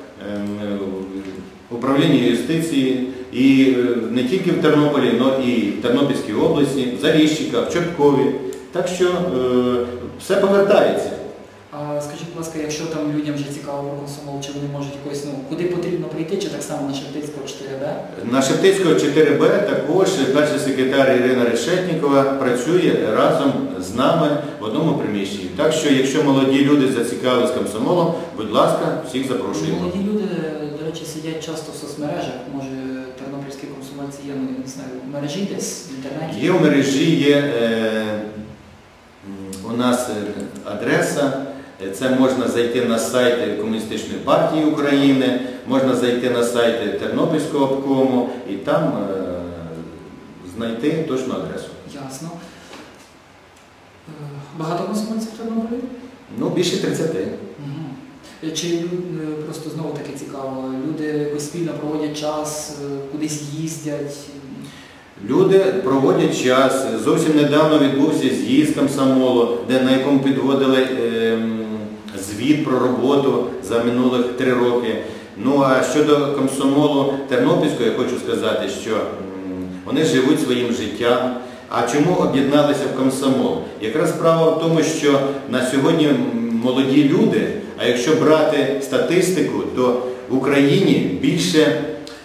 в управлінні юстиції і не тільки в Тернополі, але і в Тернопільській області, в Заріщиках, в Чорткові. Так що все повертається.
А скажіть, будь ласка, якщо там людям вже цікаво про комсомол, чи вони можуть якось, куди потрібно прийти, чи так само на Шептицького 4Б?
На Шептицького 4Б також перший секретар Ірина Решетнікова працює разом з нами в одному приміщенні. Так що, якщо молоді люди зацікавились комсомолом, будь ласка, всіх запрошуємо.
Молоді люди, до речі, сидять часто в соцмережах, може тернопільські комсомольці є, не знаю, в мережі десь, в інтернеті?
Є в мережі, є у нас адреса. Це можна зайти на сайт Комуністичної партії України, можна зайти на сайт Тернопільського обкому і там знайти точну адресу.
Ясно. Багато комсомольців в Тернополі?
Ну, більше 30.
Угу. Чи просто знову таки цікаво, люди якось спільно проводять час, кудись їздять?
Люди проводять час. Зовсім недавно відбувся з'їзд комсомолу, на якому підводили звіт про роботу за минулих 3 роки. Ну а щодо комсомолу Тернопільського, я хочу сказати, що вони живуть своїм життям. А чому об'єдналися в комсомол? Якраз справа в тому, що на сьогодні молоді люди, а якщо брати статистику, то в Україні більше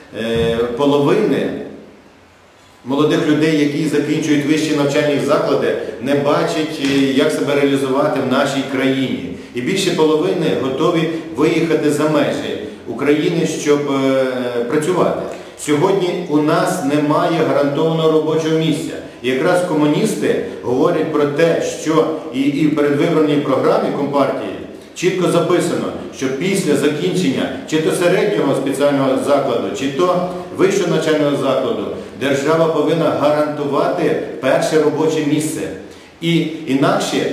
половини молодих людей, які закінчують вищі навчальні заклади, не бачать, як себе реалізувати в нашій країні. І більше половини готові виїхати за межі України, щоб працювати. Сьогодні у нас немає гарантованого робочого місця. І якраз комуністи говорять про те, що і в передвиборній програмі Компартії чітко записано, що після закінчення чи то середнього спеціального закладу, чи то вищого навчального закладу, держава повинна гарантувати перше робоче місце. І інакше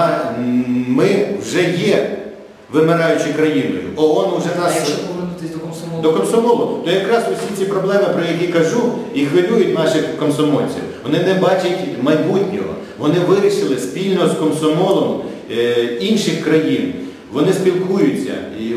ми вже є вимираючою країною. ООН вже нас...
А якщо повернутися до комсомолу?
До комсомолу, то якраз усі ці проблеми, про які кажу, і хвилюють наших комсомольців. Вони не бачать майбутнього. Вони вирішили спільно з комсомолом інших країн. Вони спілкуються. І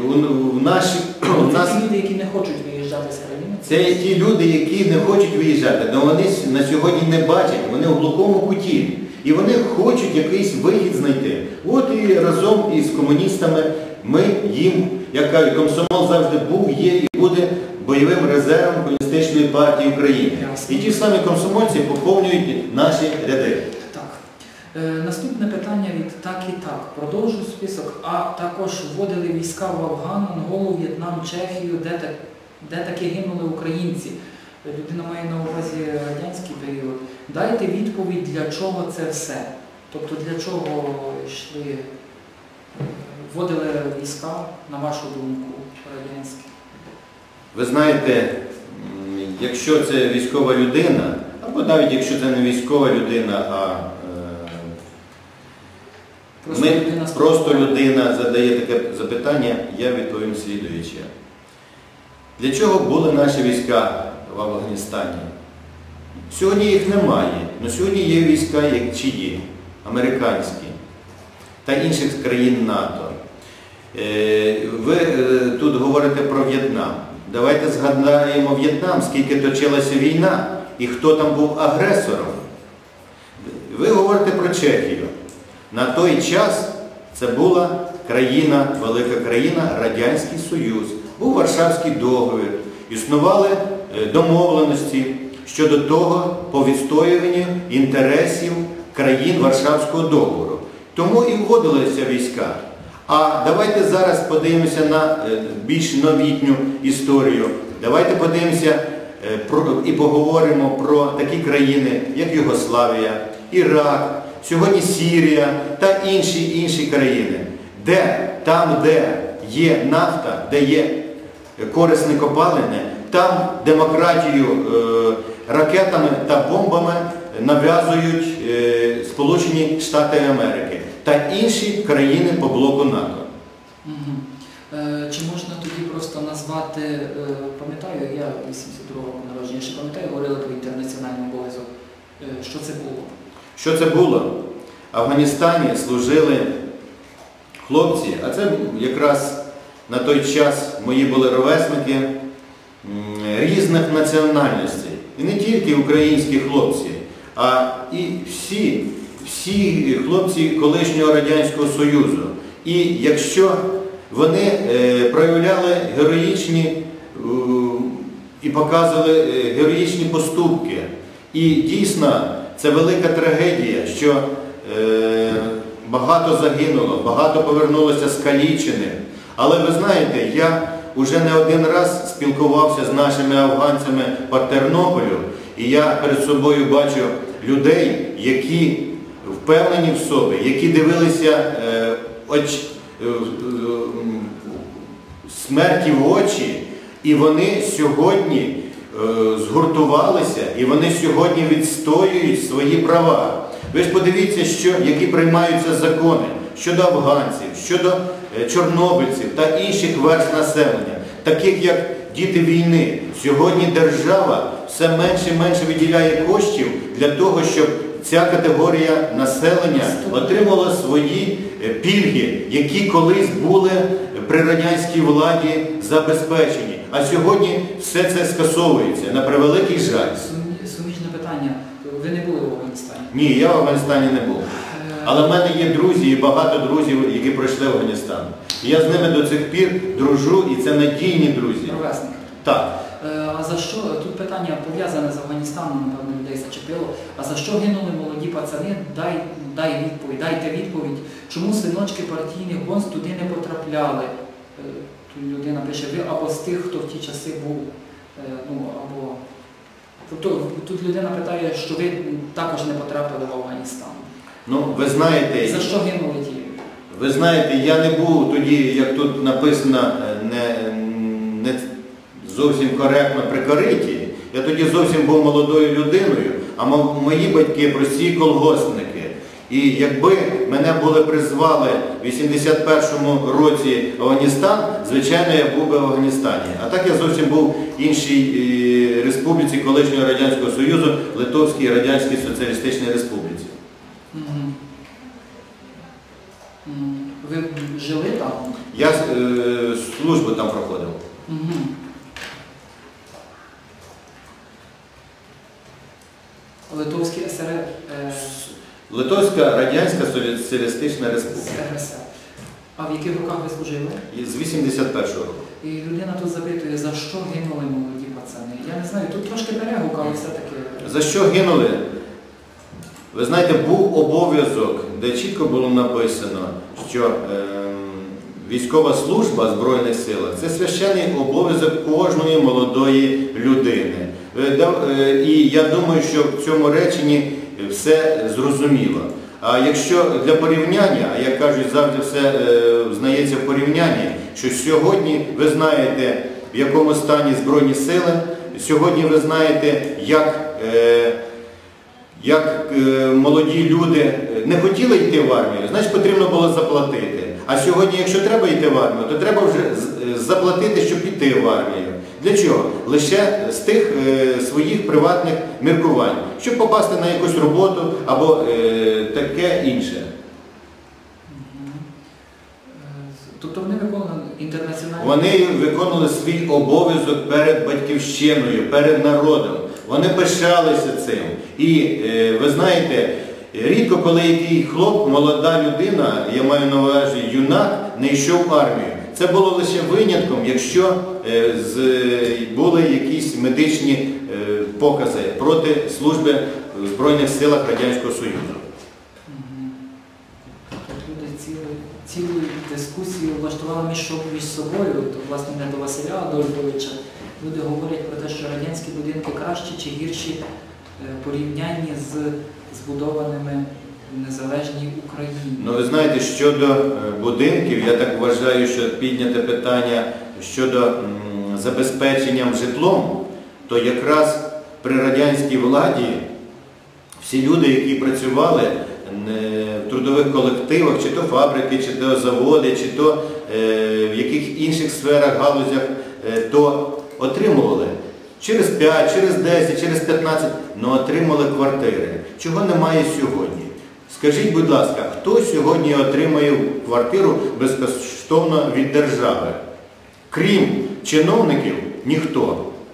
Це ті люди, які не хочуть виїжджати з країни?
Це ті люди, які не хочуть виїжджати, але вони на сьогодні не бачать, вони в глухому куті. І вони хочуть якийсь вихід знайти. От і разом із комуністами ми їм, як кажуть, комсомол завжди був, є і буде бойовим резервом Комуністичної партії України. І ті самі комсомольці поповнюють наші ряди.
Так. Наступне питання від «Так і так». Продовжую список. А також вводили війська в Афган, Анголу, В'єтнам, Чехію, де таки гинули українці. Людина має на увазі радянський період. Дайте відповідь, для чого це все. Тобто, для чого йшли, вводили війська, на вашу думку, радянські?
Ви знаєте, якщо це військова людина, або навіть якщо це не військова людина, а просто людина задає таке запитання, я відповім слідуюче. Для чого були наші війська в Афганістані? Сьогодні їх немає, але сьогодні є війська, як чиї, американські та інших країн НАТО. Ви тут говорите про В'єтнам. Давайте згадаємо В'єтнам, скільки точилася війна і хто там був агресором. Ви говорите про Чехію. На той час це була країна, велика країна, Радянський Союз. Був Варшавський договір. Існували домовленості, щодо того по відстоюванню інтересів країн Варшавського договору. Тому і вводилися війська. А давайте зараз подивимося на більш новітню історію. Давайте подивимося і поговоримо про такі країни, як Югославія, Ірак, сьогодні Сирія та інші країни. Там, де є нафта, де є корисне копалини, там демократію ракетами та бомбами нав'язують Сполучені Штати Америки та інші країни по блоку НАТО.
Чи можна тоді просто назвати, пам'ятаю, я 82-го народження, ще пам'ятаю, говорили про інтернаціональний обов'язок. Що це було?
Що це було? В Афганістані служили хлопці, а це якраз на той час мої були ровесники різних національностей. І не тільки українські хлопці, а і всі хлопці колишнього Радянського Союзу. І якщо вони проявляли героїчні і показували героїчні поступки, і дійсно це велика трагедія, що багато загинуло, багато повернулося скаліченим. Але ви знаєте, я вже не один раз спілкувався з нашими афганцями по Тернополю, і я перед собою бачу людей, які впевнені в собі, які дивилися смерті в очі, і вони сьогодні згуртувалися, і вони сьогодні відстоюють свої права. Ви ж подивіться, які приймаються закони щодо афганців, щодо чорнобильців та інших верств населення, таких як діти війни. Сьогодні держава все менше і менше виділяє коштів для того, щоб ця категорія населення отримала свої пільги, які колись були при радянській владі забезпечені. А сьогодні все це скасовується, на превеликий жаль.
Суміжне питання. Ви не були в Афганістані?
Ні, я в Афганістані не був. Але в мене є друзі і багато друзів, які пройшли в Афганістан. І я з ними до цих пір дружу, і це надійні друзі.
Ровесники.
Так.
А за що, тут питання пов'язане з Афганістаном, напевно, людей зачепило, а за що гинули молоді пацани? Дайте відповідь. Чому синочки партійних бонз туди не потрапляли? Тут людина пише, ви або з тих, хто в ті часи був, або... Тобто тут людина питає, що ви також не потрапили в Афганістан.
Ну, ви знаєте...
За що гинули ті?
Ви знаєте, я не був тоді, як тут написано, не зовсім коректно при кориті. Я тоді зовсім був молодою людиною, а мої батьки прості колгоспники. І якби мене призвали в 81-му році в Афганістан, звичайно, я був би в Афганістані. А так я зовсім був в іншій республіці колишнього Радянського Союзу, Литовській Радянській Соціалістичній Республіці.
Ви жили там?
Я службу там проходив.
Литовський СРСР?
Литовська Радянська Соціалістична Республіка.
СРСР. А в яких роках ви служили?
З 81-го року.
І людина тут запитує, за що гинули молоді пацани? Я не знаю, тут трошки перегук, але все-таки...
За що гинули? Ви знаєте, був обов'язок, де чітко було написано, що військова служба в Збройних силах – це священний обов'язок кожної молодої людини. І я думаю, що в цьому реченні все зрозуміло. А якщо для порівняння, а як кажуть, завжди все знається в порівнянні, що сьогодні ви знаєте, в якому стані Збройні сили, сьогодні ви знаєте, як молоді люди не хотіли йти в армію, значить потрібно було заплатити. А сьогодні, якщо треба йти в армію, то треба вже заплатити, щоб піти в армію. Для чого? Лише з тих своїх приватних міркувань, щоб попасти на якусь роботу або таке інше.
Тобто вони виконували інтернаціональні...
Вони виконували свій обов'язок перед батьківщиною, перед народом. Вони пишалися цим. І ви знаєте, рідко коли який хлоп, молода людина, я маю на увазі юнак, не йшов в армію. Це було лише винятком, якщо були якісь медичні покази проти служби в Збройних силах Радянського Союзу.
Тут люди цілу дискусію влаштували між собою, то, власне, не до Василя Адольфовича. Люди говорять про те, що радянські будинки кращі чи гірші в порівнянні з збудованими в незалежній Україні.
Ну, ви знаєте, щодо будинків, я так вважаю, що підняте питання щодо забезпечення житлом, то якраз при радянській владі всі люди, які працювали в трудових колективах, чи то фабрики, чи то заводи, чи то в яких інших сферах, галузях, то отримували через 5, через 10, через 15, але отримали квартири. Чого немає сьогодні? Скажіть, будь ласка, хто сьогодні отримає квартиру безкоштовно від держави? Крім чиновників, ніхто.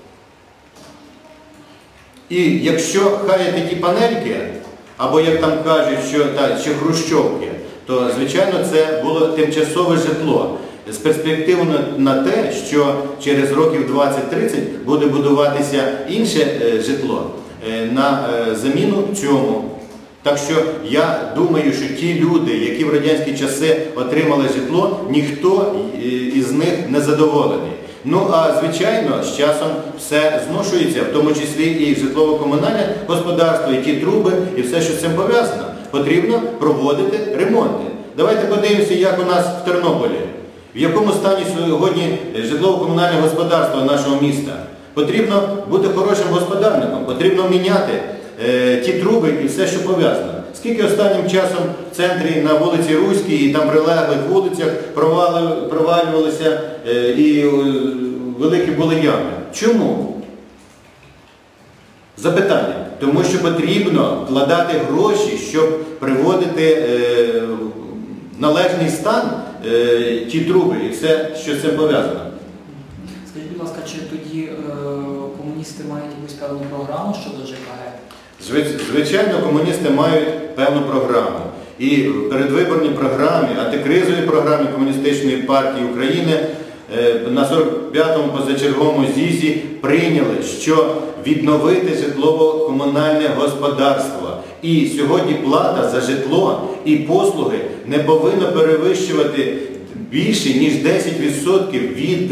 І якщо хаяти ті панельки, або, як там кажуть, що хрущовки, то, звичайно, це було тимчасове житло. З перспективою на те, що через років 20-30 буде будуватися інше житло на заміну цьому. Так що я думаю, що ті люди, які в радянські часи отримали житло, ніхто із них не задоволений. Ну, а звичайно, з часом все зношується, в тому числі і житлово-комунальне господарство, і ті труби, і все, що з цим пов'язано. Потрібно проводити ремонти. Давайте подивимося, як у нас в Тернополі. В якому стані сьогодні житлово-комунальне господарство нашого міста. Потрібно бути хорошим господарником, потрібно міняти ті труби і все, що пов'язано. Скільки останнім часом в центрі на вулиці Руській і там прилеглих вулицях провалювалися і великі були ями. Чому? Запитання. Тому що потрібно вкладати гроші, щоб приводити в належний стан ті труби і все, що з цим пов'язано.
Скажіть, будь ласка, чи тоді комуністи мають якусь певну програму щодо ЖКГ?
Звичайно, комуністи мають певну програму. І в передвиборній програмі, антикризовій програмі Комуністичної партії України на 45-му позачерговому з'їзді прийняли, що відновити житлово-комунальне господарство. І сьогодні плата за житло і послуги не повинна перевищувати більше, ніж 10% від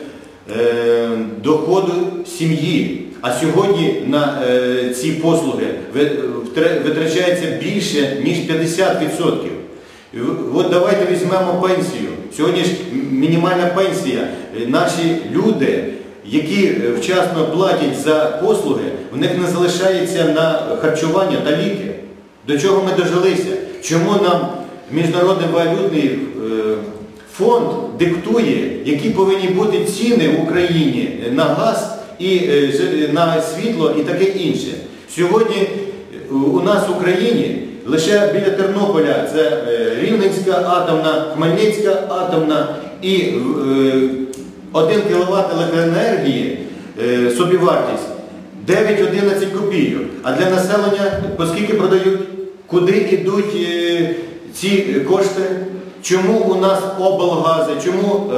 доходу сім'ї. А сьогодні на ці послуги витрачається більше, ніж 50%. От давайте візьмемо пенсію. Сьогодні ж мінімальна пенсія. Наші люди, які вчасно платять за послуги, в них не залишається на харчування та ліки. До чого ми дожилися? Чому нам Міжнародний валютний фонд диктує, які повинні бути ціни в Україні на газ, і на світло і таке інше. Сьогодні у нас в Україні лише біля Тернополя це Рівненська атомна, Хмельницька атомна і 1 кВт електроенергії собівартість 9-11 копійок. А для населення оскільки продають? Куди йдуть ці кошти? Чому у нас облгази? Чому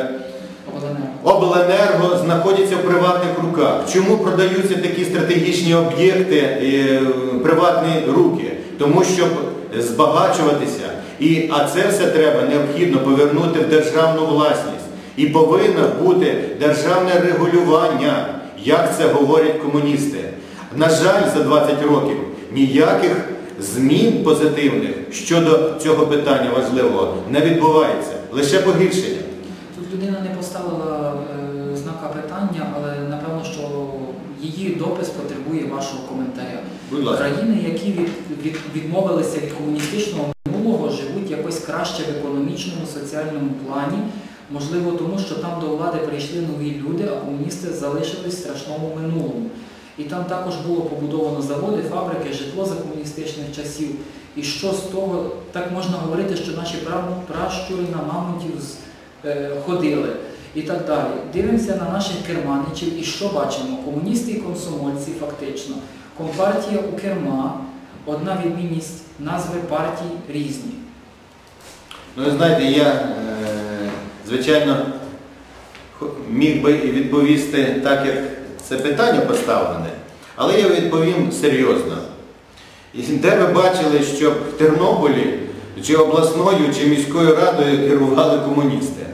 обленерго знаходяться в приватних руках? Чому продаються такі стратегічні об'єкти в приватні руки? Тому щоб збагачуватися. А це все треба необхідно повернути в державну власність. І повинно бути державне регулювання, як це говорять комуністи. На жаль, за 20 років ніяких змін позитивних щодо цього питання важливого не відбувається. Лише погіршення.
Тут людина не поставила знака питання, але напевно, що її допис потребує вашого коментаря.
Будь ласка.
Країни, які відмовилися від комуністичного минулого, живуть якось краще в економічному, соціальному плані. Можливо, тому що там до влади прийшли нові люди, а комуністи залишились в страшному минулому. І там також було побудовано заводи, фабрики, житло за комуністичних часів. І що з того, так можна говорити, що наші пращури на мамонтів ходили і так далі. Дивимося на наших керманичів і що бачимо? Комуністи і комсомольці фактично. Компартія у керма, одна відмінність назви партій різні.
Ну, ви знаєте, я звичайно, міг би і відповісти так, як це питання поставлене, але я відповім серйозно. І де ви бачили, щоб в Тернополі чи обласною, чи міською радою керували комуністи?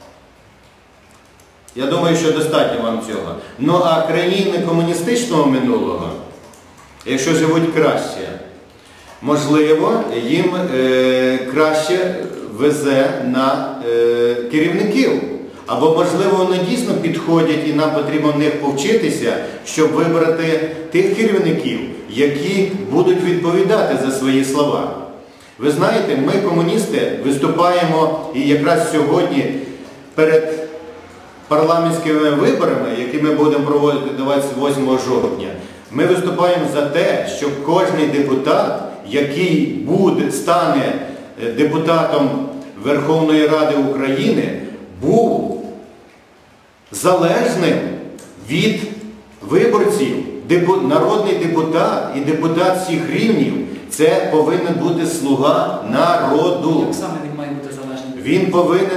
Я думаю, що достатньо вам цього. Ну а країни комуністичного минулого, якщо живуть краще, можливо, їм краще везе на керівників. Або, можливо, вони дійсно підходять і нам потрібно в них повчитися, щоб вибрати тих керівників, які будуть відповідати за свої слова. Ви знаєте, ми, комуністи, виступаємо і якраз сьогодні перед парламентськими виборами, які ми будемо проводити 28 жовтня, ми виступаємо за те, щоб кожен депутат, який стане депутатом Верховної Ради України, був залежним від виборців. Народний депутат і депутат всіх рівнів – це повинен бути слуга народу.
Як саме він має бути залежним?
Він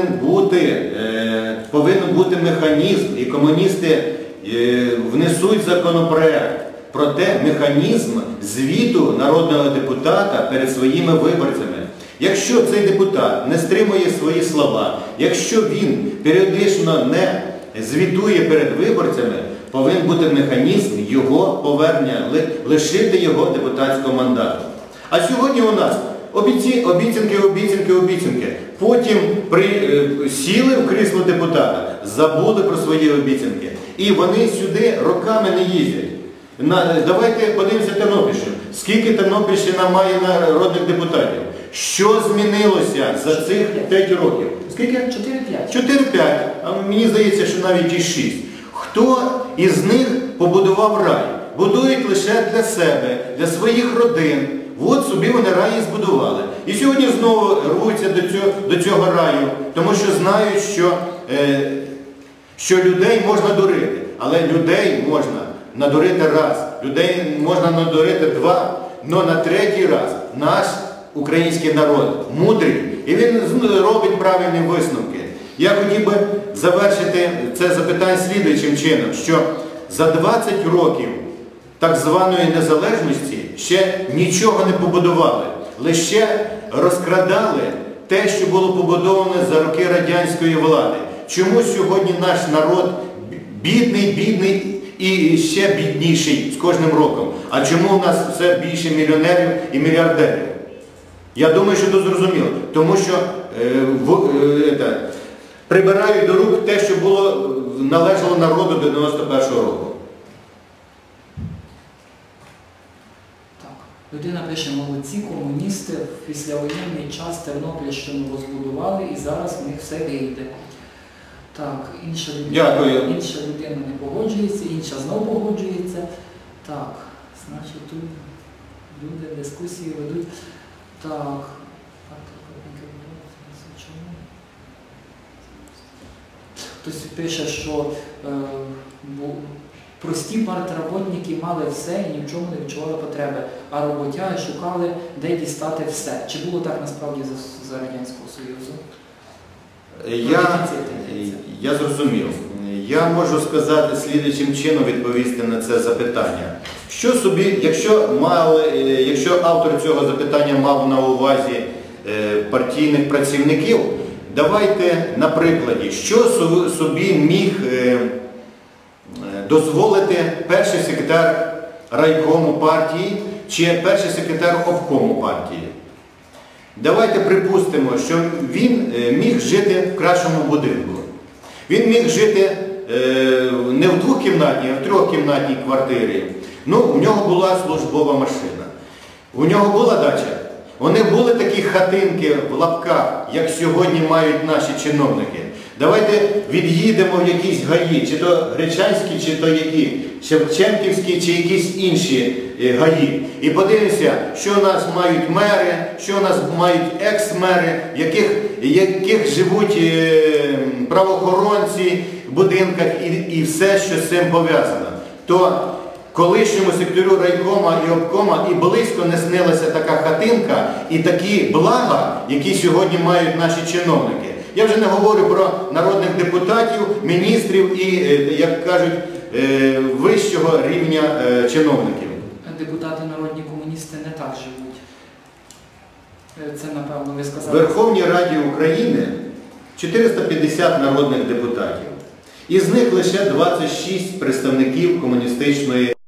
повинен бути механізм, і комуністи внесуть законопроект про те, механізм звіту народного депутата перед своїми виборцями. Якщо цей депутат не стримує свої слова, якщо він періодично не звітує перед виборцями, повинен бути механізм його повернення, лишити його депутатського мандату. А сьогодні у нас обіцянки. Потім сіли в крісло депутата, забули про свої обіцянки. І вони сюди роками не їздять. Давайте подивимося Тернопільщину. Скільки Тернопільщина має народних депутатів? Що змінилося за цих 5 років? Скільки?
4-5.
4-5. А мені здається, що навіть і 6. Хто із них побудував рай? Будують лише для себе, для своїх родин. От собі вони рай і збудували. І сьогодні знову рвуться до цього раю, тому що знають, що людей можна дурити. Але людей можна надурити раз, людей можна надурити два, але на третій раз наш український народ мудрий, і він робить правильні висновки. Я хотів би завершити це запитання слідуючим чином, що за 20 років так званої незалежності ще нічого не побудували, лише розкрадали те, що було побудоване за роки радянської влади. Чому сьогодні наш народ бідний і ще бідніший з кожним роком? А чому у нас все більше мільйонерів і мільярдерів? Я думаю, що тут зрозуміло. Тому що прибирають до рук те, що належало народу до 91-го року.
Так. Людина пише, молодці, комуністи в післявоєнний час Тернопільщину розбудували і зараз в них все вийде. Так, інша людина не погоджується, інша знову погоджується. Так, значить тут люди дискусії ведуть. Так. Хтось пише, що прості партработники мали все і ні в чому не відчували потреби, а роботяги шукали, де дістати все. Чи було так насправді за Радянського Союзу?
Я зрозумів. Я можу сказати слідуючим чином відповісти на це запитання. Якщо автор цього запитання мав на увазі партійних працівників, давайте на прикладі, що собі міг дозволити перший секретар райкому партії чи перший секретар обкому партії. Давайте припустимо, що він міг жити в кращому будинку. Він міг жити не в двохкімнатній, а в трьохкімнатній квартирі. У нього була службова машина. У нього була дача. Вони були такі хатинки в лапках, як сьогодні мають наші чиновники. Давайте від'їдемо в якісь гаї, чи то Гречанські, чи то які, Шевченківські, чи якісь інші гаї. І подивимося, що у нас мають мери, що у нас мають екс-мери, в яких живуть правоохоронці в будинках і все, що з цим пов'язано. То колишньому секретарю райкома і обкома і близько не снилася така хатинка і такі блага, які сьогодні мають наші чиновники. Я вже не говорю про народних депутатів, міністрів і, як кажуть, вищого рівня чиновників.
Депутати народні комуністи не так живуть. Це, напевно, ви
В
сказали.
Верховній Раді України 450 народних депутатів. Із них лише 26 представників комуністичної